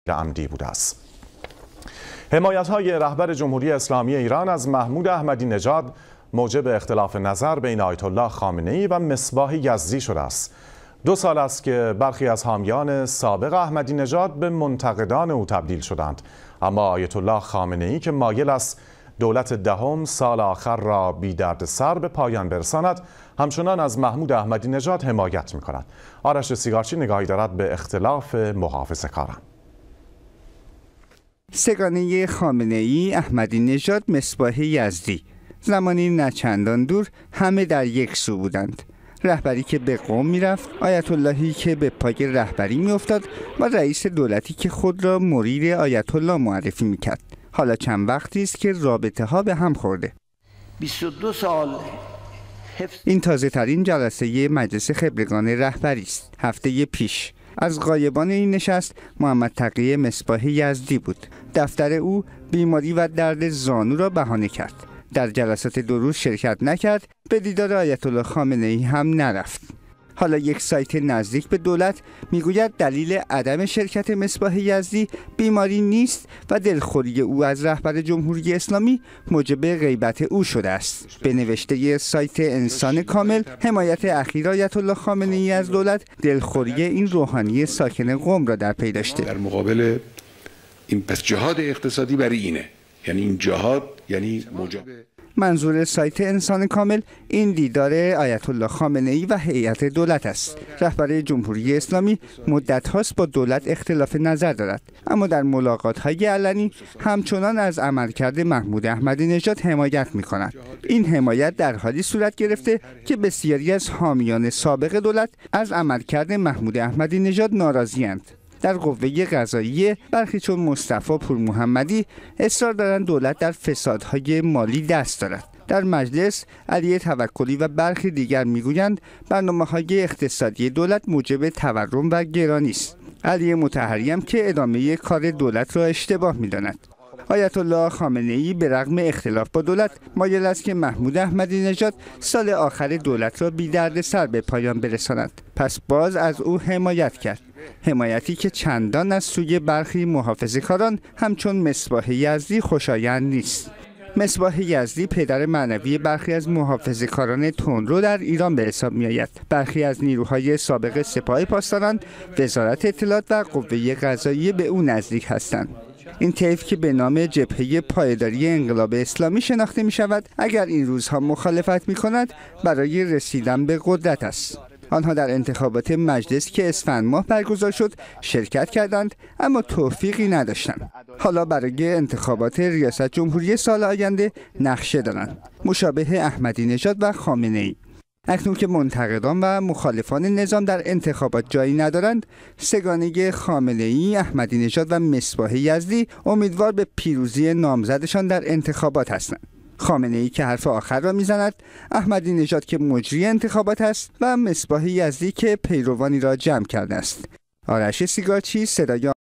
عمدی بوده است. حمایت‌های رهبر جمهوری اسلامی ایران از محمود احمدی نژاد موجب اختلاف نظر بین آیت الله خامنه‌ای و مصباح یزدی شده است. 2 سال است که برخی از حامیان سابق احمدی نژاد به منتقدان او تبدیل شدند، اما آیت الله خامنه‌ای که مایل است دولت دهم سال آخر را بی دردسر به پایان برساند، همچنان از محمود احمدی نژاد حمایت می‌کند. آرش سیگارچی نگاهی دارد به اختلاف محافظه‌کاران. سگانه خامنه‌ای، احمدی نژاد، مصباح یزدی زمانی نچندان دور همه در یک سو بودند. رهبری که به قم میرفت، آیت اللهی که به پای رهبری میافتاد و رئیس دولتی که خود را مرید آیت الله معرفی میکرد. حالا چند وقتی است که رابطه ها به هم خورده. 22 سال این تازه ترین جلسه مجلس خبرگان رهبری است. هفته پیش از غایبان این نشست محمد تقی مصباح یزدی بود. دفتر او بیماری و درد زانو را بهانه کرد. در جلسات 2 روز شرکت نکرد، به دیدار آیت الله خامنه‌ای هم نرفت. حالا یک سایت نزدیک به دولت میگوید دلیل عدم شرکت مصباح یزدی بیماری نیست و دلخوری او از رهبر جمهوری اسلامی موجب غیبت او شده است. به نوشته سایت انسان کامل، حمایت اخیر آیت الله خامنه‌ای از دولت دلخوری این روحانی ساکن قم را در پی داشته. در مقابل این پس جهاد اقتصادی برای اینه، یعنی این جهاد یعنی موجب منظور سایت انسان کامل این دیدار آیت الله خامنه‌ای و هیئت دولت است. رهبر جمهوری اسلامی مدت هاست با دولت اختلاف نظر دارد، اما در ملاقات های علنی همچنان از عملکرد محمود احمدی نژاد حمایت می کند. این حمایت در حالی صورت گرفته که بسیاری از حامیان سابق دولت از عملکرد محمود احمدی نژاد ناراضی‌اند. در قوه قضاییه برخی چون مصطفی پورمحمدی اصرار دارند دولت در فسادهای مالی دست دارد. در مجلس علی توکلی و برخی دیگر میگویند برنامه‌های اقتصادی دولت موجب تورم و گرانی است. علی مطهری هم که ادامه کار دولت را اشتباه می‌داند. آیت الله خامنه‌ای به رغم اختلاف با دولت مایل است که محمود احمدی نژاد سال آخر دولت را بی دردسر به پایان برساند. پس باز از او حمایت کرد. حمایتی که چندان از سوی برخی محافظه‌کاران همچون مصباح یزدی خوشایند نیست. مصباح یزدی پدر معنوی برخی از محافظه‌کاران تندرو در ایران به حساب می‌آید. برخی از نیروهای سابق سپاه پاسداران، وزارت اطلاعات و قوه قضاییه به او نزدیک هستند. این طیف که به نام جبهه پایداری انقلاب اسلامی شناخته می شود، اگر این روزها مخالفت می کند برای رسیدن به قدرت است. آنها در انتخابات مجلس که اسفند ماه برگزار شد شرکت کردند، اما توفیقی نداشتند. حالا برای انتخابات ریاست جمهوری سال آینده نقشه دارند، مشابه احمدی نژاد و خامنه‌ای. اکنون که منتقدان و مخالفان نظام در انتخابات جایی ندارند، سگانه خامنه‌ای، احمدی نژاد و مصباح یزدی امیدوار به پیروزی نامزدشان در انتخابات هستند. خامنه‌ای که حرف آخر را میزند، احمدی نژاد که مجری انتخابات است و مصباح یزدی که پیروانی را جمع کرده است. آرش سیگارچی، صدای